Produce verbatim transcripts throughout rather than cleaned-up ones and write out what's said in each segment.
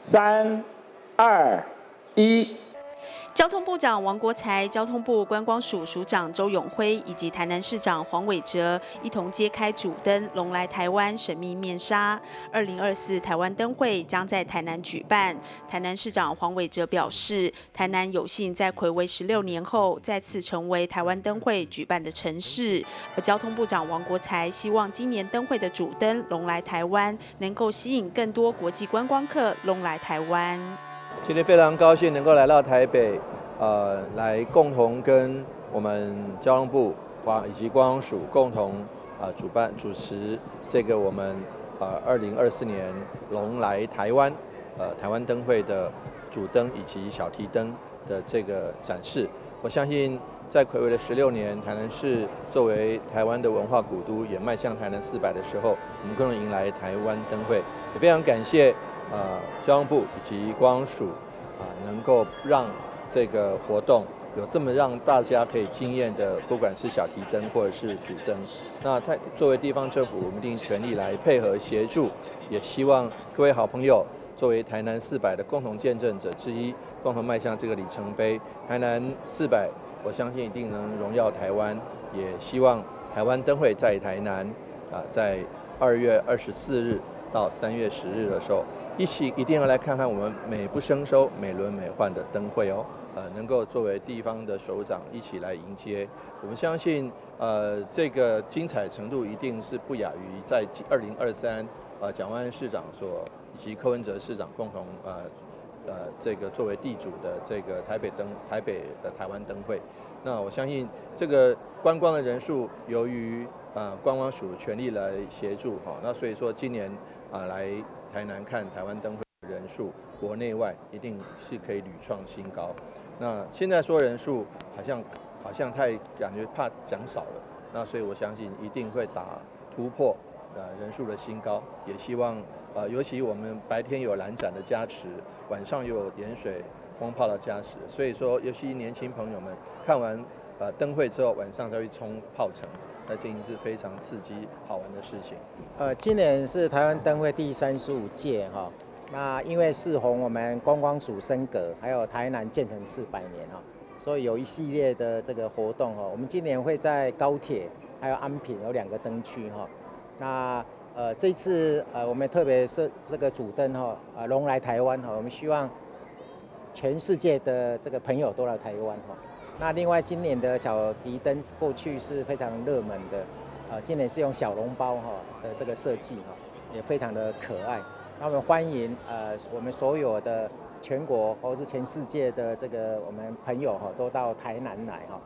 三、二、一。 交通部长王国材、交通部观光署署长周永辉以及台南市长黄伟哲一同揭开主灯“龙来台湾”神秘面纱。二零二四台湾灯会将在台南举办。台南市长黄伟哲表示，台南有幸在睽违十六年后再次成为台湾灯会举办的城市。而交通部长王国材希望今年灯会的主灯“龙来台湾”能够吸引更多国际观光客龙来台湾。 今天非常高兴能够来到台北，呃，来共同跟我们交通部以及观光署共同呃主办主持这个我们呃二零二四年龙来台湾呃台湾灯会的主灯以及小提灯的这个展示。我相信在睽违的十六年，台南市作为台湾的文化古都，也迈向台南四百的时候，我们共同迎来台湾灯会，也非常感谢。呃，交通部以及观光署啊、呃，能够让这个活动有这么让大家可以惊艳的，不管是小提灯或者是主灯。那它作为地方政府，我们一定全力来配合协助，也希望各位好朋友作为台南四百的共同见证者之一，共同迈向这个里程碑。台南四百，我相信一定能荣耀台湾，也希望台湾灯会在台南啊、呃，在二月二十四日到三月十日的时候。一起一定要来看看我们美不胜收、美轮美奂的灯会哦，呃，能够作为地方的首长一起来迎接。我们相信，呃，这个精彩程度一定是不亚于在二零二三，呃，蒋万安市长所以及柯文哲市长共同呃呃这个作为地主的这个台北灯台北的台湾灯会。那我相信这个观光的人数，由于呃观光署全力来协助哈、哦，那所以说今年啊、呃、来。台南看台湾灯会的人数，国内外一定是可以屡创新高。那现在说人数好像好像太感觉怕讲少了，那所以我相信一定会打突破呃人数的新高。也希望呃尤其我们白天有蓝展的加持，晚上又有盐水风炮的加持，所以说尤其年轻朋友们看完呃灯会之后，晚上再去冲炮城。那这已经是非常刺激、好玩的事情。 呃，今年是台湾灯会第三十五届哈。那因为适逢我们观光署升格，还有台南建成四百年哈，所以有一系列的这个活动哈。我们今年会在高铁还有安平有两个灯区哈。那呃这次呃我们特别是这个主灯哈，呃龙来台湾哈，我们希望全世界的这个朋友都来台湾哈。那另外，今年的小提灯过去是非常热门的，呃，今年是用小笼包哈的这个设计哈，也非常的可爱。那我们欢迎呃我们所有的全国或是全世界的这个我们朋友哈，都到台南来哈。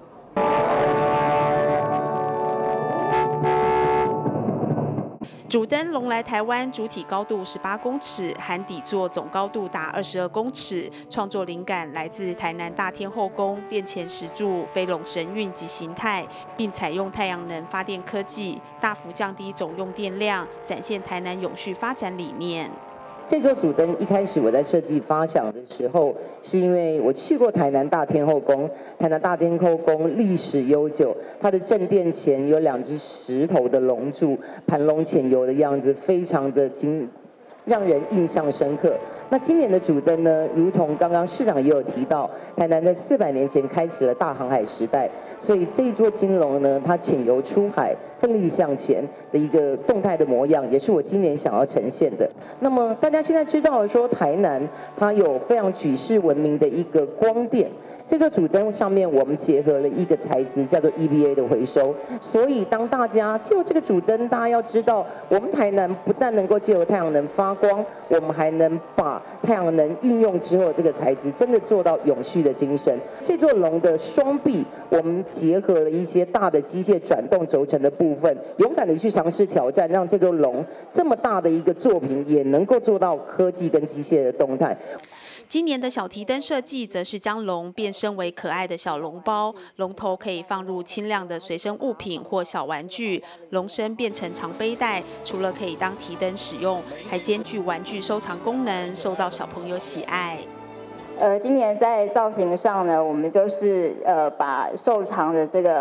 主灯龙来台湾主体高度十八公尺，含底座总高度达二十二公尺。创作灵感来自台南大天后宫殿前石柱飞龙神韵及形态，并采用太阳能发电科技，大幅降低总用电量，展现台南永续发展理念。 这座主灯一开始我在设计发想的时候，是因为我去过台南大天后宫，台南大天后宫历史悠久，它的正殿前有两只石头的龙柱，盘龙潜游的样子，非常的精，让人印象深刻。那今年的主灯呢，如同刚刚市长也有提到，台南在四百年前开启了大航海时代，所以这一座金龙呢，它潜游出海，奋力向前的一个动态的模样，也是我今年想要呈现的。那么大家现在知道说，台南它有非常举世闻名的一个光电。这个主灯上面，我们结合了一个材质叫做 E V A 的回收，所以当大家借由这个主灯，大家要知道，我们台南不但能够借由太阳能发光，我们还能把太阳能运用之后，这个材质真的做到永续的精神。这座龙的双臂，我们结合了一些大的机械转动轴承的部分，勇敢的去尝试挑战，让这个龙这么大的一个作品，也能够做到科技跟机械的动态。 今年的小提灯设计则是将龙变身为可爱的小笼包，龙头可以放入轻量的随身物品或小玩具，龙身变成长背带，除了可以当提灯使用，还兼具玩具收藏功能，受到小朋友喜爱。 呃，今年在造型上呢，我们就是呃把受藏的这个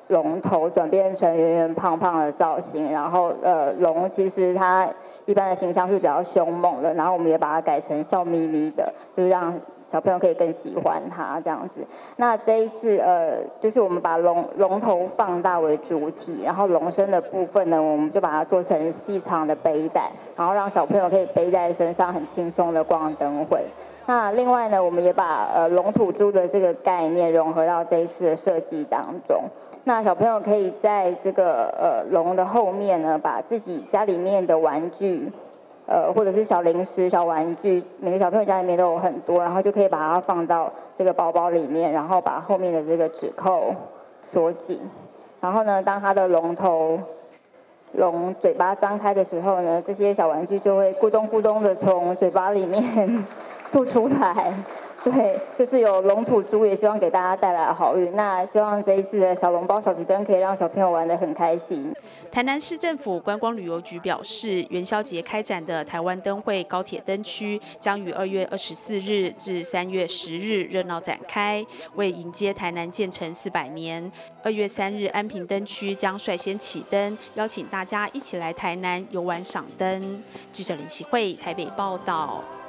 龙头转变成圆圆胖胖的造型，然后呃龙其实它一般的形象是比较凶猛的，然后我们也把它改成笑眯眯的，就是让小朋友可以更喜欢它这样子。那这一次呃就是我们把龙龙头放大为主体，然后龙身的部分呢，我们就把它做成细长的背带，然后让小朋友可以背在身上，很轻松的逛灯会。那另外呢，我们也把呃龙吐珠的这个概念融合到这一次的设计当中。那小朋友可以在这个呃龙的后面呢，把自己家里面的玩具，呃或者是小零食、小玩具，每个小朋友家里面都有很多，然后就可以把它放到这个包包里面，然后把后面的这个指扣锁紧。然后呢，当它的龙头龙嘴巴张开的时候呢，这些小玩具就会咕咚咕咚的从嘴巴里面吐出来。对，就是有龙吐珠，也希望给大家带来好运。那希望这一次的小笼包小提灯可以让小朋友玩得很开心。 台南市政府观光旅游局表示，元宵节开展的台湾灯会高铁灯区将于二月二十四日至三月十日热闹展开，为迎接台南建成四百年。二月三日，安平灯区将率先启灯，邀请大家一起来台南游玩赏灯。记者林希慧台北报道。